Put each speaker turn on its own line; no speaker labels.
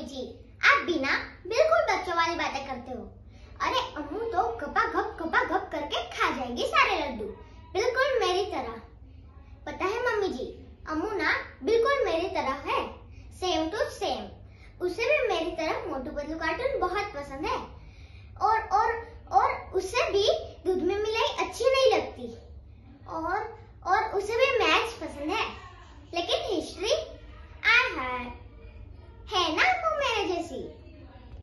जी, आप भी ना बिल्कुल बच्चों वाली बातें करते हो। अरे अम्मू तो गपा गप करके खा जाएगी सारे लड्डू, बिल्कुल मेरी तरह। पता है मम्मी जी, अम्मू ना बिल्कुल मेरी तरह है, सेम टू सेम। उसे भी मेरी तरह मोटू पतलू कार्टून बहुत पसंद है और उसे भी दूध में मिलाई अच्छी नहीं लगती और उसे भी मैथ्स पसंद है, लेकिन हिस्ट्री है ना